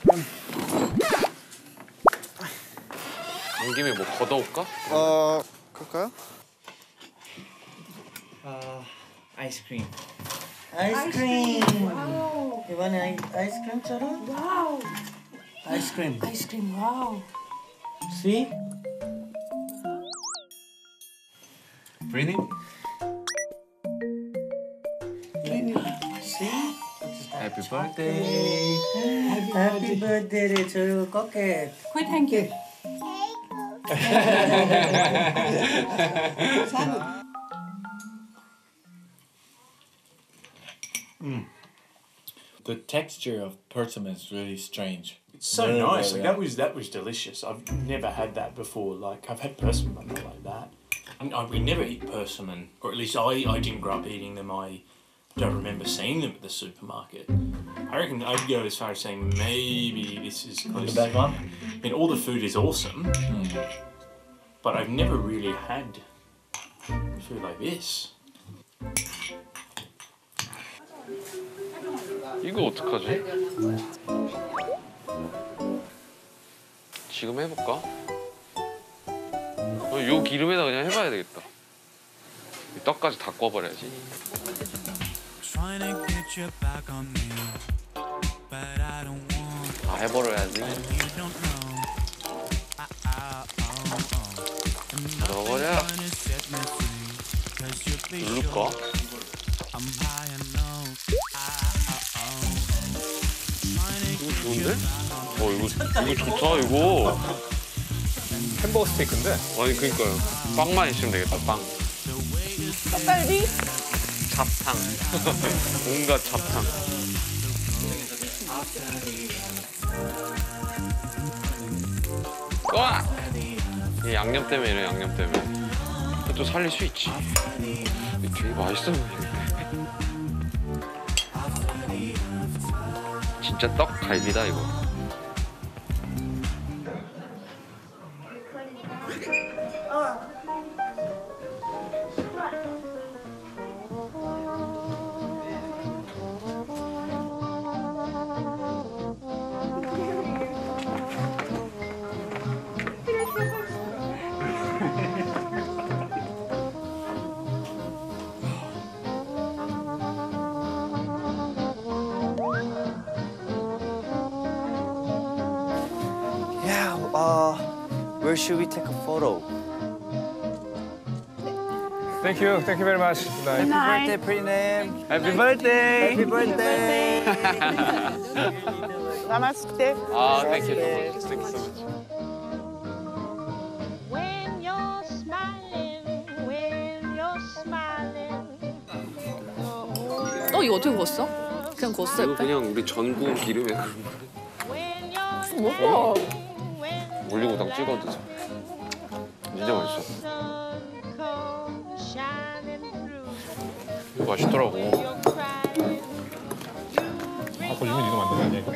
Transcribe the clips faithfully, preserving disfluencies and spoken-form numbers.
온 김에 뭐 걷어올까? 어, 그럴까요? 어, 아이스크림. 아이스크림. 와우. 이번에 아이스크림처럼? 와우. 아이스크림. 아이스크림 와우. See? Breathing? See? Happy birthday. Happy birthday to Cocket. Quit thank Mm. The texture of persimmon is really strange. It's so Very, nice. very Like that was that was delicious. I've never had that before. Like I've had persimmon, but not like that. And I, we never eat persimmon, or at least I, I didn't grow up eating them. I don't remember seeing them at the supermarket. I reckon I'd go as far as saying maybe this is close. The back one? I mean, all the food is awesome, Mm. but I've never really had food like this. 이거 어떡하지? 지금 해볼까? 어, 요 기름에다 그냥 해봐야 되겠다. 이 떡까지 다 꺼버려야지. 다 해버려야지. 다 넣어버려. 누를까? 이거 좋은데? 어 이거 이거 좋다 이거. 햄버거 스테이크인데? 아니 그니까요. 빵만 있으면 되겠다 빵. 떡갈비? 잡탕. 온갖 잡탕. 와! 이 양념 때문에 이래 양념 때문에. 또 살릴 수 있지. 되게 맛있어 보이네. 진짜 떡 갈비다 이거. Yeah, uh, where should we take a photo? Thank you, thank you very much. Good night. Happy birthday, pretty name. Happy birthday. Happy birthday. Namaste. 아, thank you so much. Thank you so much. When you're smiling, when you're smiling. 어 이거 어떻게 구웠어? 그냥 구웠어 이거 옆에? 그냥 우리 전 구운 기름에 먹어. 올리고당 찍어 드세요. 진짜 맛있어. 이거 맛있더라고. 아, 거짓말 이거 만든 거 아니야 이거?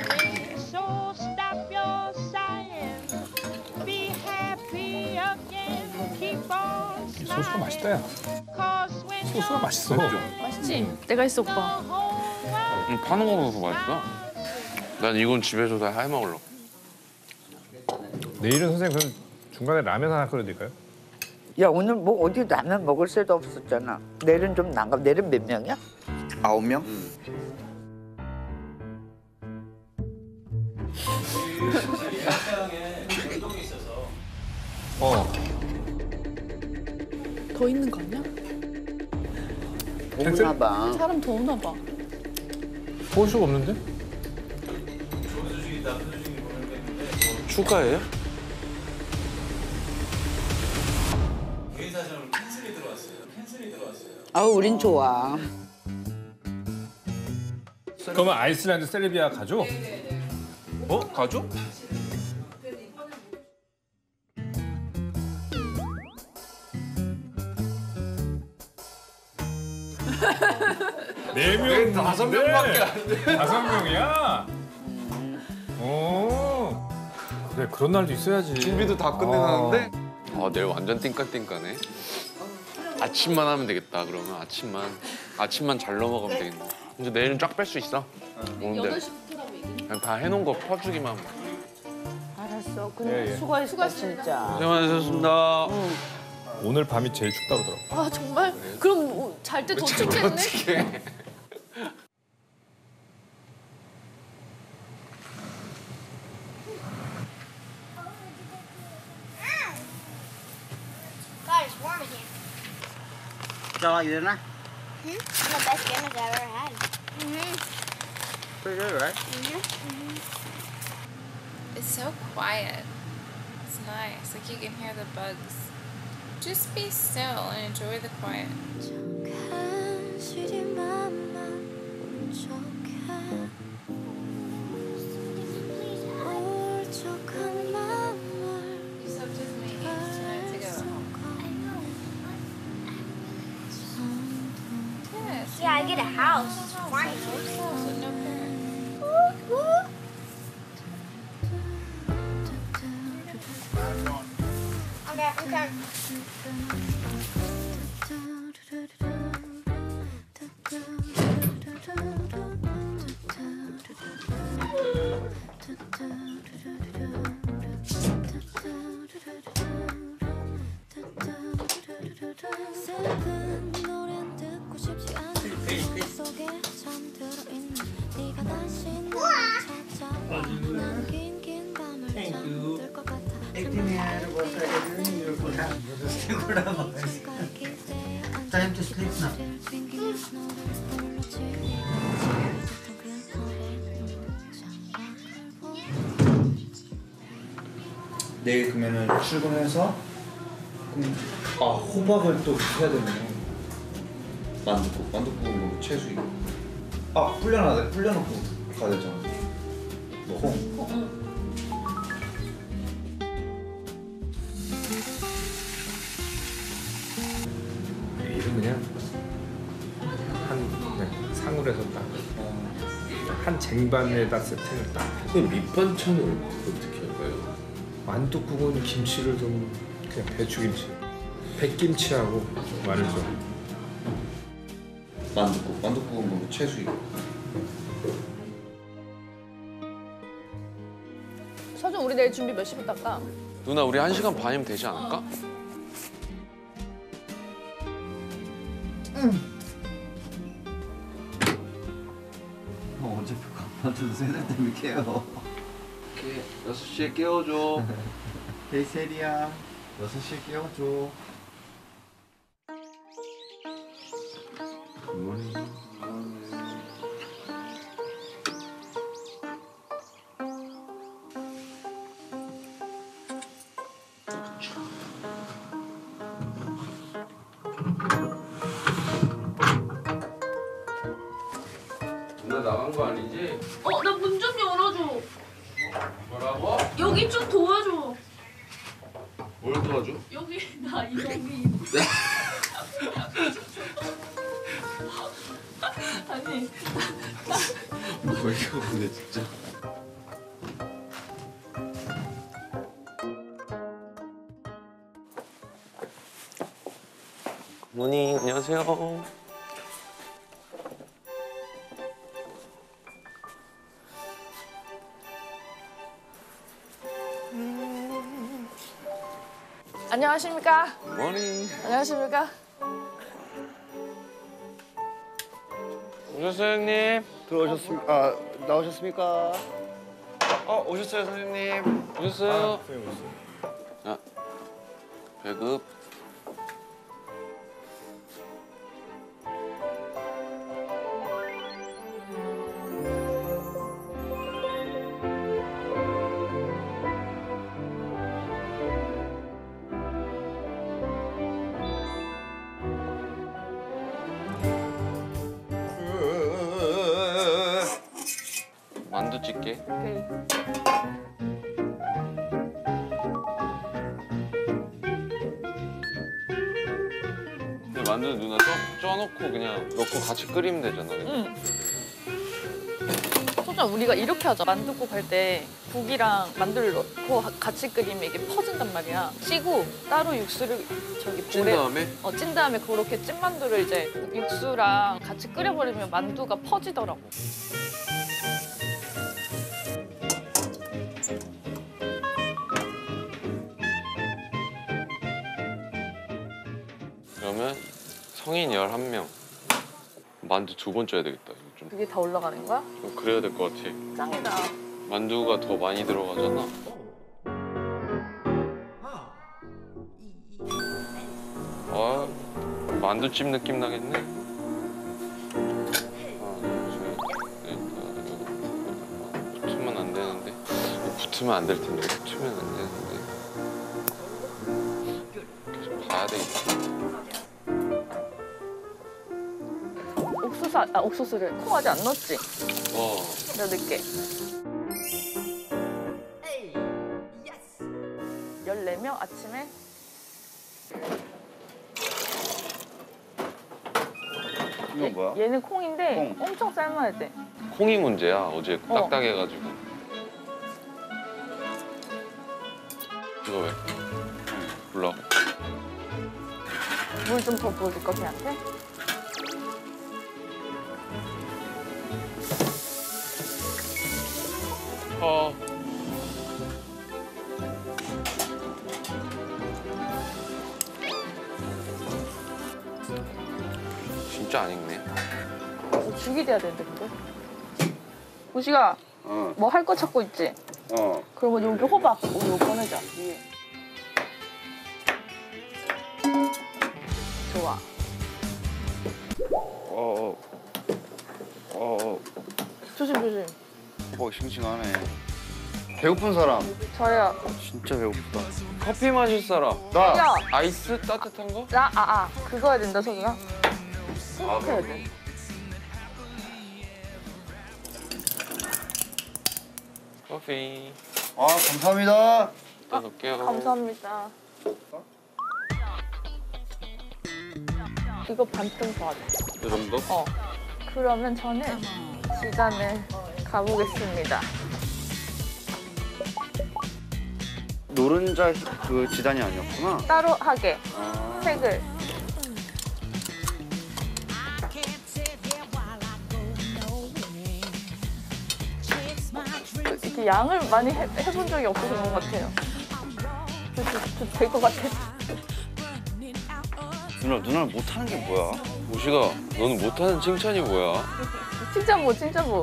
이 소스가 맛있다 야. 소스가 맛있어. 맛있지? 내가 했어 오빠. 음, 파는 거보다 더 맛있어. 난 이건 집에서 다 해 먹으려고. 내일은 선생님 그럼 중간에 라면 하나 끓여드릴까요? 야 오늘 뭐 어디 라면 먹을 새도 없었잖아. 내일은 좀 나가. 내일은 몇 명이야? 아홉 명? 어. 더 있는 거 아니야? 오나 봐. 사람 더 오나 봐. 볼 수가 없는데? 추가예요? 개인 사진으로 캔슬이 들어왔어요. 캔슬이 들어왔어요. 아우 우린 좋아. 그러면 아이슬란드 셀레비아 가죠? 어? 가죠? 네 명, 다섯 명밖에 안 돼. 다섯 명이야? 오. 그래 그런 날도 있어야지. 준비도 다 끝내놨는데? 아 내일 완전 띵까띵까네. 아침만 하면 되겠다 그러면 아침만. 아침만 잘 넘어가면 되겠네. 근데 내일은 쫙 뺄 수 있어. 오는데. 여덟 시부터라고 얘기해. 그냥 다 해놓은 거 퍼주기만 하면 돼. 알았어. 근데 예, 예. 수고했어 진짜. 고생 많으셨습니다. 오늘 밤이 제일 춥다고 그러더라고. 아 정말? 그럼 잘 때 더 춥겠네? 어떡해. God, it's warm in here. Y'all like dinner? Hmm? One of the best dinners I've ever had. Mm-hmm. Pretty good, right? Mm-hmm. It's so quiet. It's nice. Like you can hear the bugs. Just be still and enjoy the quiet. You slept with me two nights ago. Yes. Yeah, I get a house. It's fine. So no parents. Okay, okay. Thank you. eighteen anniversary you're good Time to sleep now. 내일 그러면은 출근해서 그럼 아 호박을 또 해야 되네. 만둣국, 만둣국은 뭐 채수이고. 아 불려놔, 불려놓고 가야 되잖아. 콩. 내일은 그냥 한 그냥 상으로 해서 딱 한 쟁반에다 세팅을 딱. 그럼 밑반찬은 어떻게 할까요? 만둣국은 김치를 좀 그냥 배추김치, 백김치하고 마늘 좀. 만둣국, 만둣국은 뭐 채수이고. 서준 우리 내일 준비 몇 시부터 할까? 누나 우리 한 시간 반이면 되지 않을까? 어, 어차피 가만둬도 세달 때문에 깨요. 오케이, 여섯 시에 깨워줘. 헤이 세리야, 여섯 시에 깨워줘. 굿모닝. 누나 나간 거 아니지? 어, 나 문 좀 열어줘. 뭐라고? 여기 좀 도와줘. 뭘 도와줘? 여기 나 여기. 아니. 뭐 이거 근데 진짜. 굿모닝, 안녕하세요. 안녕하십니까? 굿모닝. 안녕하십니까? 오셨어요, 형님? 들어오셨습니까? 아, 나오셨습니까? 어, 오셨어요, 선생님. 오셨어요? 자, 배급. 만두 찍게. 오케이. 근데 만두는 누나 쪄, 쪄놓고 그냥 넣고 같이 끓이면 되잖아. 그냥. 응. 소장 우리가 이렇게 하자. 만둣국 할 때 국이랑 만두를 넣고 같이 끓이면 이게 퍼진단 말이야. 찌고 따로 육수를 저기 찐 볼에 다음에? 어, 찐 다음에 그렇게 찐 만두를 이제 육수랑 같이 끓여버리면 만두가 퍼지더라고. 성인 열한 명. 만두 두 번 쪄야 되겠다. 이거 좀, 그게 다 올라가는 거야? 좀 그래야 될 것 같아. 짱이다. 만두가 더 많이 들어가잖아. 아, 만두집 느낌 나겠네. 붙으면 안 되는데. 붙으면 안 될 텐데. 붙으면 안 되는데. 계속 봐야 되겠다. 옥수수, 아, 옥수수를 콩 아직 안 넣었지? 어. 내가 넣을게. 열네 명 아침에. 이건 뭐야? 얘는 콩인데 콩. 엄청 삶아야 돼. 콩이 문제야. 어제 어. 딱딱해가지고. 이거 왜? 몰라. 물 좀 더 부어줄까, 걔한테? 어. 진짜 안 익네. 어, 죽이 돼야 되는데, 근데. 우식아, 어. 뭐 할 거 찾고 있지? 어. 그러면 여기 호박, 우리 이거 꺼내자, 위에. 좋아. 어. 어. 어. 조심, 조심. 어, 싱싱하네. 배고픈 사람. 저요. 진짜 배고프다. 커피 마실 사람. 나. 야, 아이스 따뜻한 거? 나, 아, 아. 그거 해야 된다, 서준아. 아, 해야 돼. 커피. 아, 감사합니다. 또 넣을게요. 감사합니다. 이거 반쯤 도와줘. 이 정도? 어. 그러면 저는 지단을 가보겠습니다. 노른자 그 지단이 아니었구나. 따로 하게. 아. 색을. 이렇게 양을 많이 해, 해본 적이 없어서 그런 것 같아요. 될 것 같아. 누나, 누나는 못하는 게 뭐야? 우식아, 너는 못하는 칭찬이 뭐야? 칭찬 뭐, 칭찬 뭐.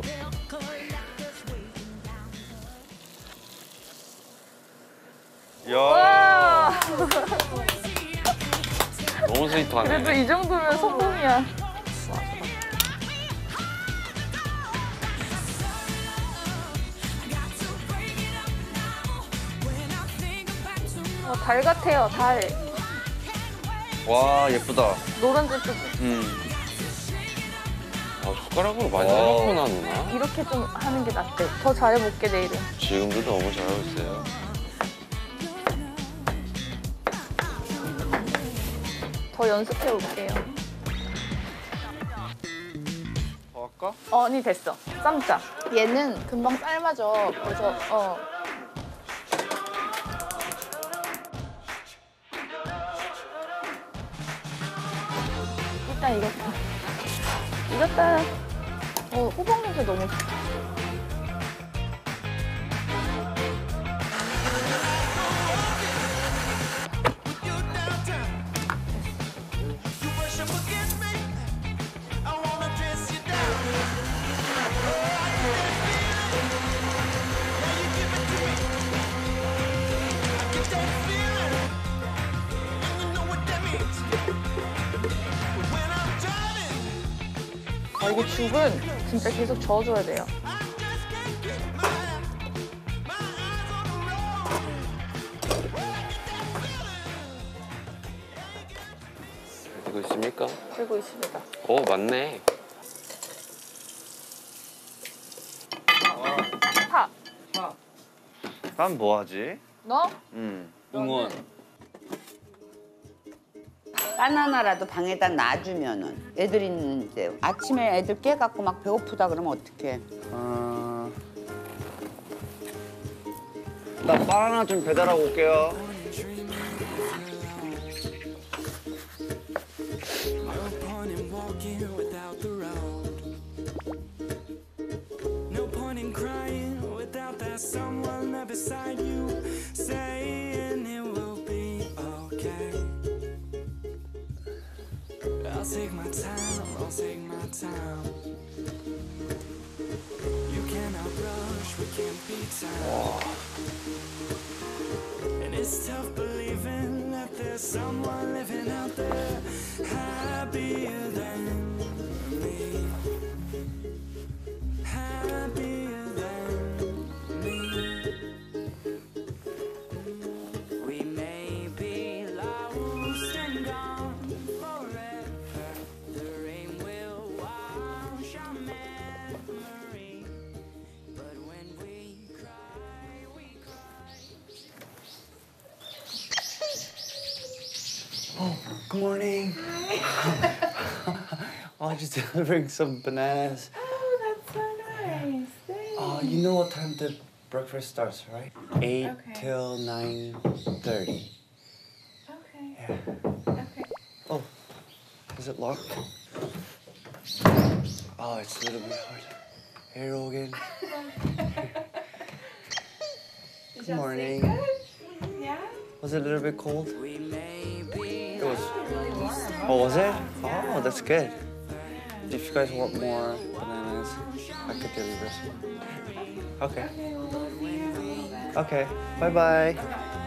야. 와! 너무 스윗하네. 그래도 이 정도면 성공이야. 어, 달 같아요, 달. 와, 예쁘다. 노란색 쪽. 음. 아, 숟가락으로 많이 와. 해놨구나, 누나. 이렇게 좀 하는 게 낫대. 더 잘해볼게, 내일은. 지금도 너무 잘하고 있어요. 더 연습해올게요. 더 할까? 어, 언니 됐어. 삶자. 얘는 금방 삶아져. 그래서, 어. 일단 익었다. 익었다. 어, 호박 냄새 너무 좋다. 아, 이게 죽은 진짜 계속 저어줘야 돼요. 되고 있습니까? 되고 있습니다. 어, 맞네. 파. 난 뭐 하지? 너? 음. 응원. 바나나라도 방에다 놔주면은 애들 있는데 아침에 애들 깨갖고 막 배고프다 그러면 어떡해? 아... 나 바나나 좀 배달하고 올게요. I'll take my time, I'll take my time. You cannot rush, we can't be timed. And it's tough believing that there's someone living out there happier than me. Happier than me. We may be lost and gone forever. The rain will wash our memory. But when we cry, we cry. Oh, good morning. Oh, just delivering some bananas. Oh, that's so nice. Thanks. Oh, you know what time the breakfast starts, right? Eight Okay. till nine thirty. Okay. Yeah. Okay. Oh, is it locked? Oh, it's a little bit hard. Hey, Rogan. Did Good y'all morning. sleep good? Yeah? Was it a little bit cold? We may be It was. Really warm. Oh, was it? Oh, that's good. If you guys want more bananas, I could deliver some. Okay. Okay, well, we'll see you in a little bit. Okay. Bye bye.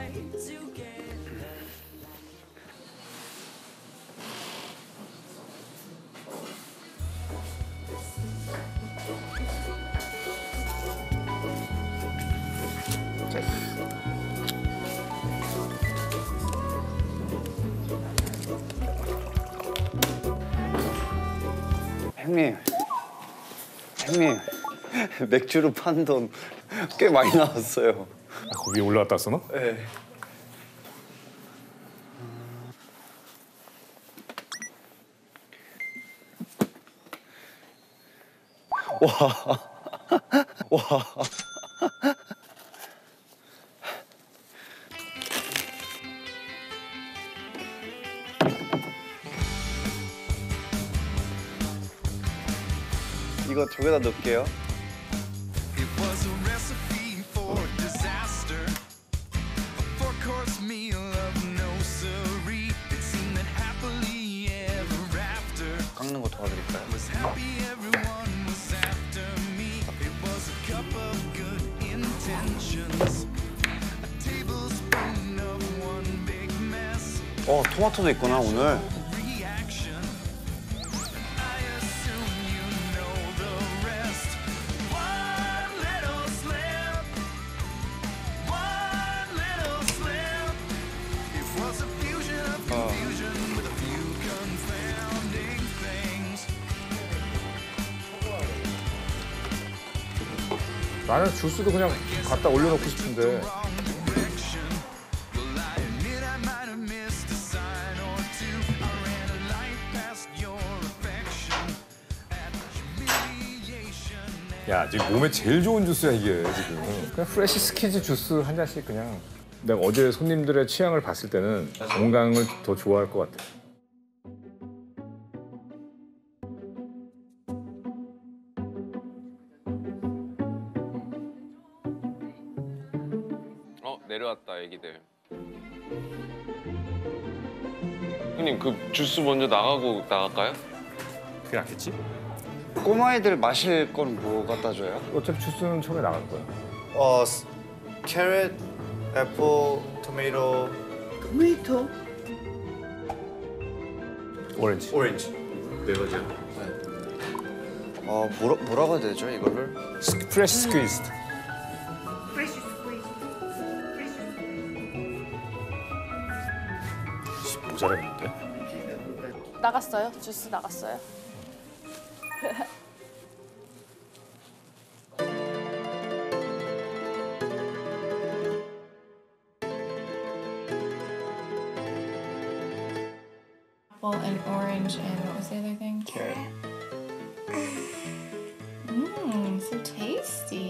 형님, 형님, 맥주로 판 돈 꽤 많이 나왔어요. 아, 거기 올라갔다 왔어 너? 네. 와, 와. 이거 저기다 넣을게요. It was a recipe for disaster. A four-course meal of no siree. It seemed that happily ever after. 깎는 거 도와드릴까요? Was happy everyone was after me. It was a cup of good intentions. A tablespoon of one big mess. 어, 토마토도 있구나 오늘. Reaction. I assume you know the rest. One little slip. One little slip. It was a fusion of confusion with a few confounding things. 나는 주스도 그냥 갖다 올려놓고 싶은데 Wrong direction. Well, I admit I might have missed a sign or two. I ran a light past your affection. At humiliation. 야 지금 몸에 제일 좋은 주스야 이게 지금 그냥 프레시 스키즈 주스 한 잔씩 그냥 내가 어제 손님들의 취향을 봤을 때는 건강을 더 좋아할 것 같아. 어 내려왔다 애기들. 형님 그 주스 먼저 나가고 나갈까요? 그게 낫겠지? 꼬마애들 마실 건 뭐 갖다 줘요? 어차피 주스는 처음에 나갈 거야. 어, 캐럿, 애플, 토마토. 토마토? 오렌지. 오렌지. 네 가지요? 네. 어, 뭐라, 뭐라고 해야 되죠, 이거를? 프레시 스퀴즈드. 모자라겠는데? 나갔어요? 주스 나갔어요? Apple and orange and what was the other thing? Carrot. Mmm, so tasty.